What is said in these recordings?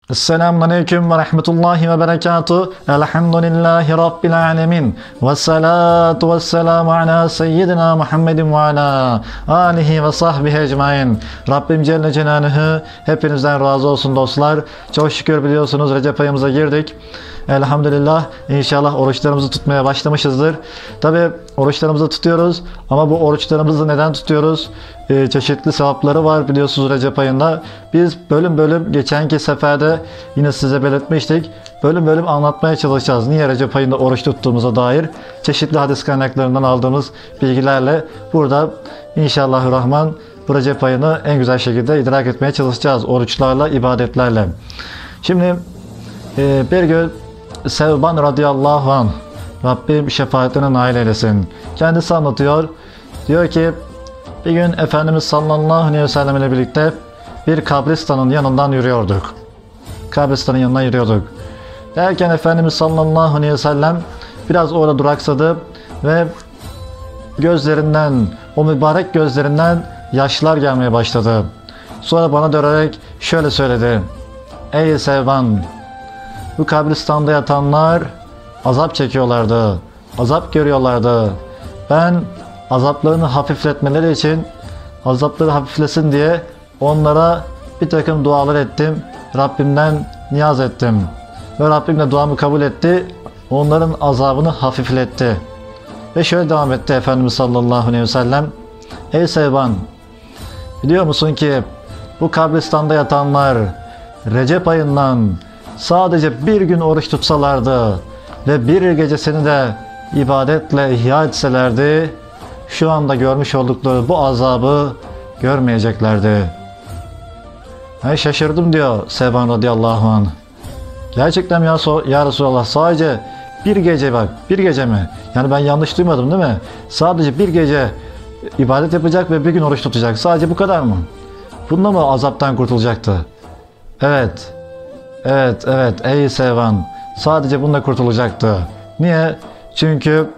Esselamun Aleyküm ve Rahmetullahi ve Berekatuhu. Elhamdülillahi Rabbil Alemin. Ve salatu ve selamu ala seyyidina Muhammedin ve ala alihi ve sahbihi ecmain. Rabbim Celle Celaluhu hepinizden razı olsun dostlar. Çok şükür biliyorsunuz Recep ayımıza girdik. Elhamdülillah inşallah oruçlarımızı tutmaya başlamışızdır. Tabi oruçlarımızı tutuyoruz ama bu oruçlarımızı neden tutuyoruz? Çeşitli sevapları var biliyorsunuz Recep ayında. Biz bölüm bölüm geçenki seferde yine size belirtmiştik. Bölüm bölüm anlatmaya çalışacağız. Niye Recep ayında oruç tuttuğumuza dair çeşitli hadis kaynaklarından aldığımız bilgilerle burada inşallahurrahman bu Recep ayını en güzel şekilde idrak etmeye çalışacağız. Oruçlarla, ibadetlerle. Şimdi bir gün Sevban radıyallahu anh, Rabbim şefaatine nail eylesin, kendisi anlatıyor. Diyor ki bir gün Efendimiz sallallahu aleyhi ve sellem ile birlikte bir kabristanın yanından yürüyorduk. Kabristanın yanından yürüyorduk. Derken Efendimiz sallallahu aleyhi ve sellem biraz orada duraksadı ve gözlerinden, o mübarek gözlerinden yaşlar gelmeye başladı. Sonra bana dönerek şöyle söyledi: Ey Sevban, bu kabristanda yatanlar azap çekiyorlardı, azap görüyorlardı. Ben azaplarını hafifletmeleri için, azapları hafiflesin diye onlara bir takım dualar ettim. Rabbimden niyaz ettim. Ve Rabbim de duamı kabul etti. Onların azabını hafifletti. Ve şöyle devam etti Efendimiz sallallahu aleyhi ve sellem: Ey Sevban, biliyor musun ki bu kabristanda yatanlar Recep ayından sadece bir gün oruç tutsalardı ve bir gecesini de ibadetle ihya etselerdi, şu anda görmüş oldukları bu azabı görmeyeceklerdi. Şaşırdım diyor Sevban radıyallahu anh. Gerçekten ya Resulallah, sadece bir gece, bak bir gece mi? Yani ben yanlış duymadım değil mi? Sadece bir gece ibadet yapacak ve bir gün oruç tutacak. Sadece bu kadar mı? Bunda mı azaptan kurtulacaktı? Evet. Evet ey Sevban, sadece bununla kurtulacaktı. Niye? Çünkü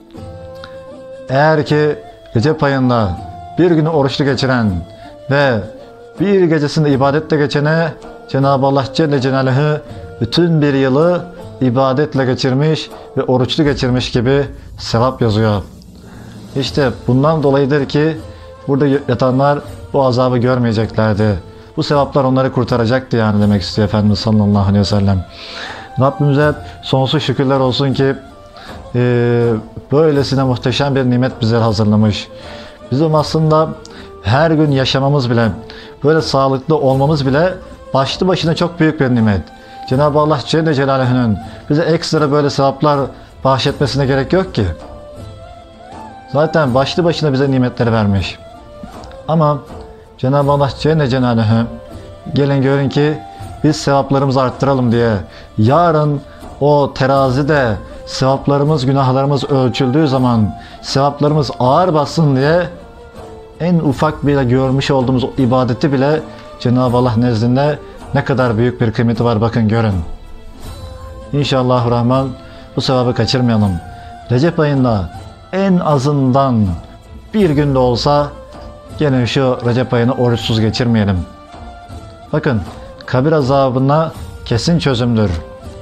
eğer ki Recep ayında bir günü oruçlu geçiren ve bir gecesinde ibadetle geçene Cenab-ı Allah Celle Celaluhu bütün bir yılı ibadetle geçirmiş ve oruçlu geçirmiş gibi sevap yazıyor. İşte bundan dolayıdır ki burada yatanlar bu azabı görmeyeceklerdi. Bu sevaplar onları kurtaracaktı yani demek istiyor Efendimiz sallallahu aleyhi ve sellem. Rabbimize sonsuz şükürler olsun ki böylesine muhteşem bir nimet bize hazırlamış. Bizim aslında her gün yaşamamız bile, böyle sağlıklı olmamız bile başlı başına çok büyük bir nimet. Cenab-ı Allah Celle Celaluhu'nun bize ekstra böyle sevaplar bahşetmesine gerek yok ki. Zaten başlı başına bize nimetleri vermiş. Ama Cenab-ı Allah Celle Celaluhu gelin görün ki biz sevaplarımızı arttıralım diye, yarın o terazide sevaplarımız, günahlarımız ölçüldüğü zaman sevaplarımız ağır bassın diye en ufak bile görmüş olduğumuz o ibadeti bile Cenab-ı Allah nezdinde ne kadar büyük bir kıymeti var, bakın görün. İnşallahurrahman bu sevabı kaçırmayalım. Recep ayında en azından bir günde olsa gelin şu Recep ayını oruçsuz geçirmeyelim. Bakın, kabir azabına kesin çözümdür.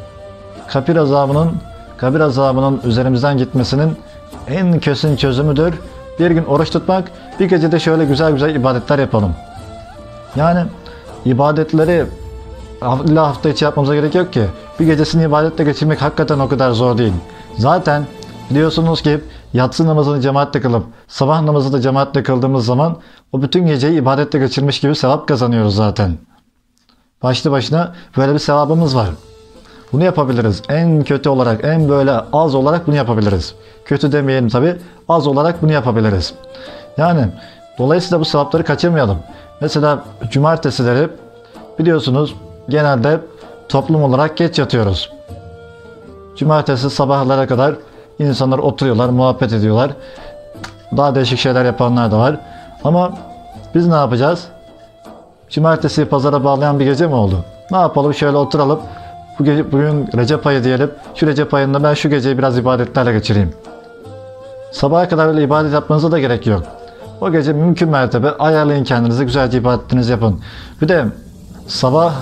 Kabir azabının üzerimizden gitmesinin en kesin çözümüdür bir gün oruç tutmak, bir gecede şöyle güzel güzel ibadetler yapalım. Yani ibadetleri illa hafta içi yapmamıza gerek yok ki. Bir gecesini ibadetle geçirmek hakikaten o kadar zor değil. Zaten biliyorsunuz ki yatsı namazını cemaatle kılıp sabah namazını da cemaatle kıldığımız zaman o bütün geceyi ibadetle geçirmiş gibi sevap kazanıyoruz zaten. Başlı başına böyle bir sevabımız var. Bunu yapabiliriz. En kötü olarak, en böyle az olarak bunu yapabiliriz. Kötü demeyelim tabi, az olarak bunu yapabiliriz. Yani dolayısıyla bu sevapları kaçırmayalım. Mesela cumartesileri biliyorsunuz genelde toplum olarak geç yatıyoruz. Cumartesi sabahlara kadar insanlar oturuyorlar, muhabbet ediyorlar. Daha değişik şeyler yapanlar da var. Ama biz ne yapacağız? Cumartesiyi pazara bağlayan bir gece mi oldu? Ne yapalım? Şöyle oturalım. Bugün Recep ayı diyelim. Şu Recep ayında ben şu geceyi biraz ibadetlerle geçireyim. Sabaha kadar öyle ibadet yapmanıza da gerek yok. O gece mümkün mertebe ayarlayın kendinizi, güzelce ibadetinizi yapın. Bir de sabah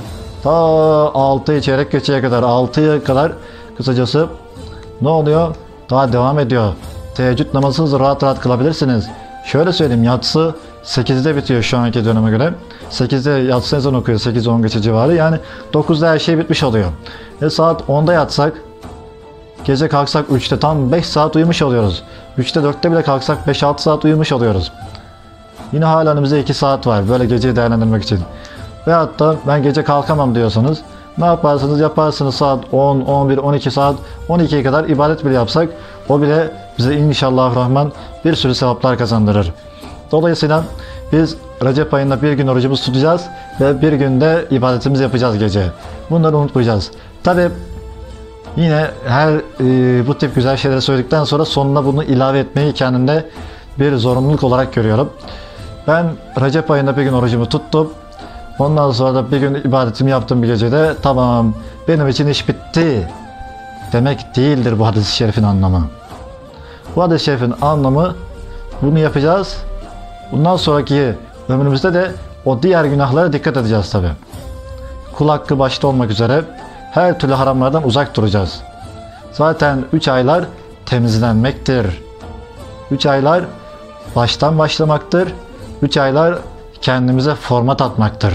Ta 6'yı çeyrek geçeye kadar, 6'ya kadar kısacası ne oluyor? Daha devam ediyor. Teheccüd namazınızı rahat rahat kılabilirsiniz. Şöyle söyleyeyim, yatsı 8'de bitiyor şu anki döneme göre. 8'de yatsı ezan okuyor, 8-10 geçe civarı. Yani 9'da her şey bitmiş oluyor. Saat 10'da yatsak, gece kalksak 3'te tam 5 saat uyumuş oluyoruz. 3'te 4'te bile kalksak 5-6 saat uyumuş oluyoruz. Yine hala önümüzde 2 saat var böyle geceyi değerlendirmek için. Veyahut da ben gece kalkamam diyorsanız ne yaparsınız? Yaparsınız saat 10, 11, 12 saat, 12'ye kadar ibadet bile yapsak o bile bize inşallah rahman bir sürü sevaplar kazandırır. Dolayısıyla biz Recep ayında bir gün orucumuzu tutacağız ve bir günde ibadetimizi yapacağız gece. Bunları unutmayacağız. Tabi yine her bu tip güzel şeyleri söyledikten sonra sonuna bunu ilave etmeyi kendimde bir zorunluluk olarak görüyorum. Ben Recep ayında bir gün orucumu tuttum. Ondan sonra da bir gün ibadetimi yaptım bir gecede. Tamam, benim için iş bitti demek değildir bu hadis-i şerifin anlamı. Bu hadis-i şerifin anlamı bunu yapacağız. Bundan sonraki ömrümüzde de o diğer günahlara dikkat edeceğiz tabi. Kul hakkı başta olmak üzere her türlü haramlardan uzak duracağız. Zaten 3 aylar temizlenmektir. 3 aylar baştan başlamaktır. 3 aylar kendimize format atmaktır.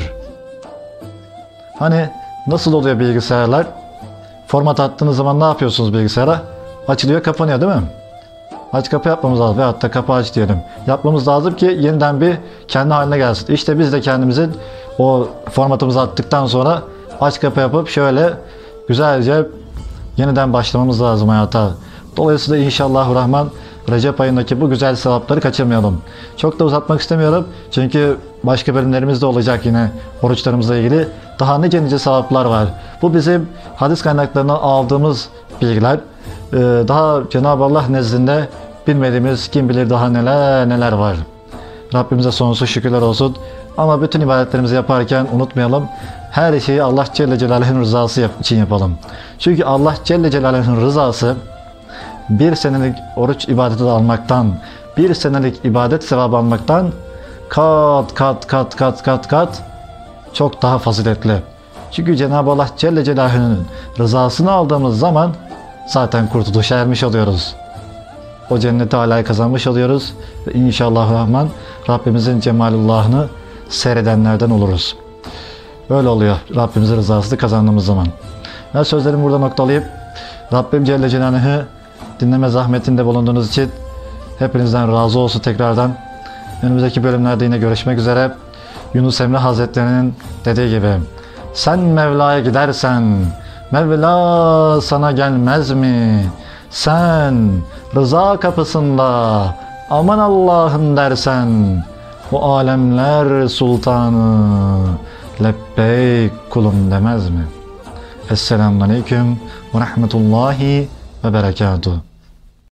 Hani nasıl oluyor bilgisayarlar? Format attığınız zaman ne yapıyorsunuz bilgisayara? Açılıyor, kapanıyor değil mi? Aç kapı yapmamız lazım veyahut da kapı aç diyelim. Yapmamız lazım ki yeniden bir kendi haline gelsin. İşte biz de kendimizin o formatımızı attıktan sonra aç kapı yapıp şöyle güzelce yeniden başlamamız lazım hayata. Dolayısıyla inşallah rahman Recep ayındaki bu güzel sevapları kaçırmayalım. Çok da uzatmak istemiyorum. Çünkü başka bölümlerimiz de olacak yine oruçlarımızla ilgili. Daha nice sevaplar var. Bu bizim hadis kaynaklarından aldığımız bilgiler. Daha Cenab-ı Allah nezdinde bilmediğimiz kim bilir daha neler var. Rabbimize sonsuz şükürler olsun. Ama bütün ibadetlerimizi yaparken unutmayalım. Her şeyi Allah Celle Celaluhu'nun rızası için yapalım. Çünkü Allah Celle Celaluhu'nun rızası bir senelik oruç ibadeti almaktan, bir senelik ibadet sevabı almaktan kat çok daha faziletli. Çünkü Cenab-ı Allah Celle Celaluhu'nun rızasını aldığımız zaman zaten kurtuluşa ermiş oluyoruz. O cenneti alâyı kazanmış oluyoruz ve inşallah rahman Rabbimizin cemalullahını seyredenlerden oluruz. Böyle oluyor Rabbimizin rızasını kazandığımız zaman. Ben sözlerimi burada noktalayıp Rabbim Celle Celaluhu dinleme zahmetinde bulunduğunuz için hepinizden razı olsun tekrardan. Önümüzdeki bölümlerde yine görüşmek üzere. Yunus Emre Hazretleri'nin dediği gibi sen Mevla'ya gidersen Mevla sana gelmez mi? Sen rıza kapısında aman Allah'ım dersen o alemler sultanı lebbeyk kulum demez mi? Esselamun Aleyküm ve Rahmetullahi ve Berekatuhu.